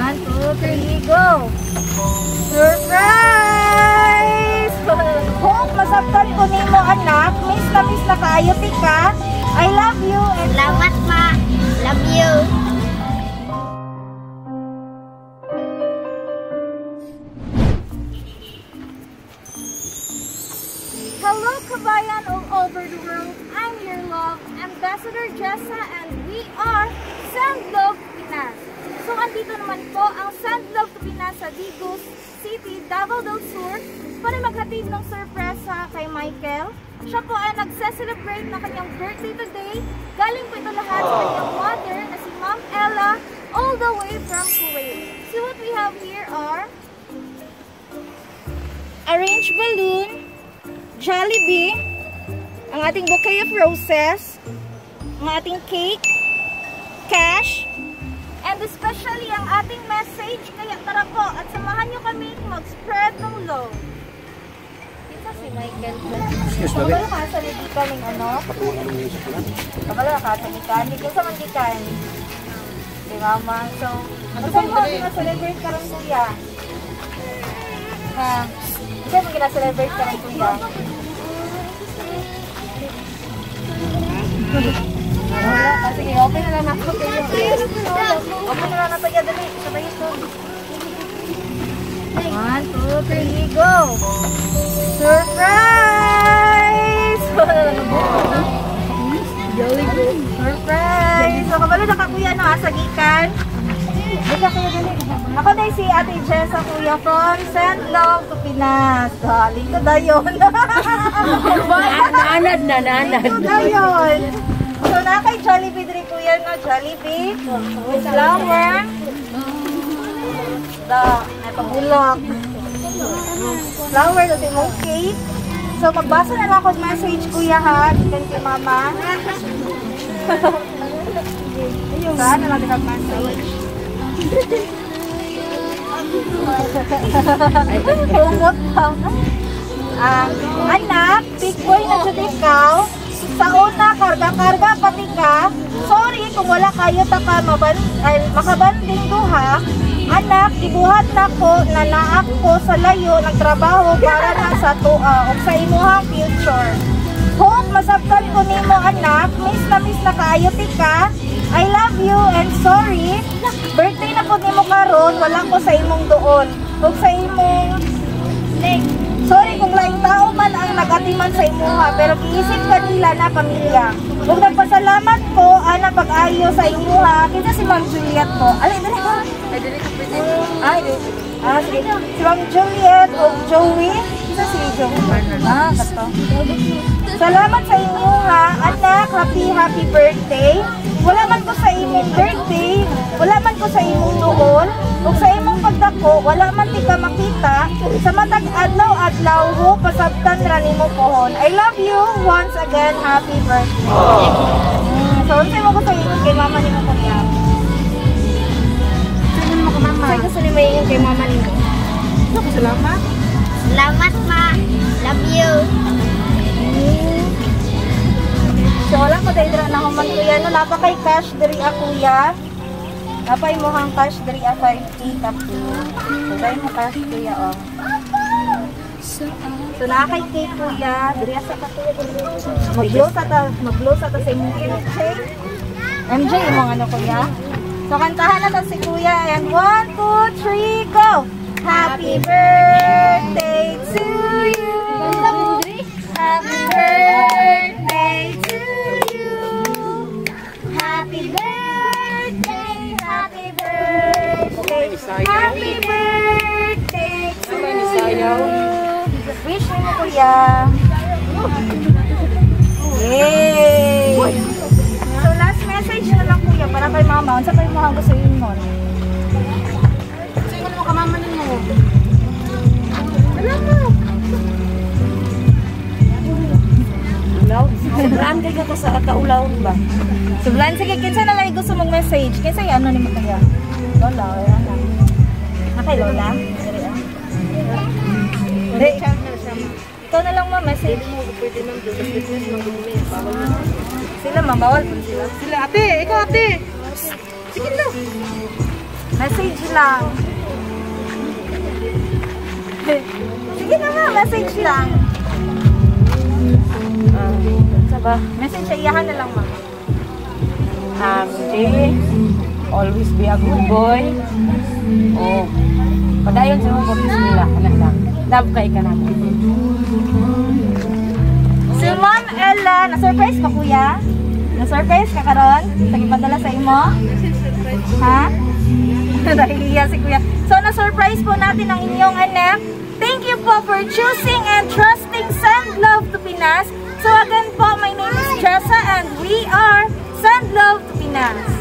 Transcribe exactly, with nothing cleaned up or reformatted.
One, two, three, go! Surprise! Hope masabtan ko nimo anak. Miss na miss na kaayo tika. I love you and Salamat ma. Love you. hello kabayan all over the world. I'm your love Ambassador Jessa and we are Sandlove Pinas. So andito naman po ang Sandlove Pinas sa Digos City, Davao del Sur para maghatid ng sorpresa kay Michael. Siya po ay nagse-celebrate na kanyang birthday today. Galing po ito lahat sa kanyang mother na si Ma'am Ella all the way from Kuwait. So what we have here are arranged balloon, Jollibee, ang ating bouquet of roses, ang ating cake, cash, and especially ang ating message. Kaya tara po at samahan nyo kami mag-spread ng love. Ito si Michael. Kabalo ka sa lidikan ng ano? Kabalo ka sa lidikan. Hindi ko sa mandikan. Di mama. So, masay mo, gina-celebrate ka rin kuya. Ha? Kasi mo gina-celebrate ka rin kuya. Wala, sige, open na lang ako kayo. Open na lang ako kayo, dali. Sabay ito. One, two, three, go! Surprise! Surprise! So, kabalo na ka kuya, no? Asagikan. Di ka kuya, dali. Ako na si Ate Jessa kuya from Sandlove to Pinas. Galing ko dayon. Naanad na, naanad. Galing ko dayon. So, na kay Jollibee din kuya, no? Jollibee. With flower. The, napabulog. Flower, ito yung cake. So, magbasa na lang ako message kuya ha. Gikan kay mama. Saan na lang din message? Hungot ka. Um, anak, big boy na dyan ikaw. Sa una, karga-karga pati ka. Sorry kung wala kayo taka makabanding duha. Anak, ibuhat na ko na naak ko sa layo nagtrabaho para na sa tuwa o sa imuhang future. Hope masabtan ko nimo anak. Miss na miss na kaayo tika. I love you and sorry. Birthday na po nimo karon, wala ko sa imong doon. Kung sa imong sorry kung laing tao man ang nagatiman sa imuha, pero giisip ka nila na pamilya. Kung nagpasalamat ko, ana pag-ayo sa imuha, kita si Ma'am Juliet po. Alay, dali ko. Ay, dali ko pwede. Ay, ah, sige. Si Ma'am Juliet o Joey. Kita si Joey. Ah, kato. Salamat sa imuha, anak. Happy, happy birthday. Wala man ko sa imong birthday, wala man ko sa imong noon, o sa imong pagdako, wala man ti ka makita, sa matag adlaw-adlaw ho, pasabtan ra nimo pohon. I love you once again, happy birthday. Mm, so, unsay mo ko sa ingon kay mama nimo kuya? Sino mo ka mama? Sa'yo gusto ni maingin kay mama nimo? Salamat. Salamat ma. Love you. So, wala ko dahil na human kuya. No, napa kay cash dari a kuya. Napay mo hang cash dari a five K tap. So, dahil mo cash kuya, oh. So, na kay cake kuya. Dari a sa ka kuya. Mag-blow sa ta. Mag-blow sa ta sa imong M J. M J, imong ano kuya. So, kantahan na ta si kuya. And one, two, three, go! Happy birthday to you! Happy birthday to you! Happy birthday, happy birthday, happy birthday to you! Wish mo kuya! Yay! So last message na lang kuya para kay mama. Unsa kay mo gusto mo? Sino mo ka mama nimo? Alam mo. Sobran kay ka sa kaulawon ba? Sobran sige kinsa na lang gusto mong message. Kinsa ay ano nimo kaya? Lola, ano? Nakay Lola. Dire ah. Dire channel siya. Ikaw na lang ma message mo pwede nang business mag-business bawal. Sila mabawal po sila. Sila ate, ikaw ate. Sige na. Message lang. Sige na nga, message lang. Ah, sa ba? Message sa iyahan na lang, ma'am. Um, Jay, always be a good boy. Oh, padayon sa mga boys nila, anak lang. Love kay ka naman. Si Ma'am Ella, na-surprise ka kuya? Na-surprise ka karon? Nagipadala sa imo? Ha? Nahihiya si kuya. So, na-surprise po natin ang inyong anak. Thank you po for choosing and trusting Send Love to Pinas. So again po, my name is Jessa and we are Send Love to Pinas.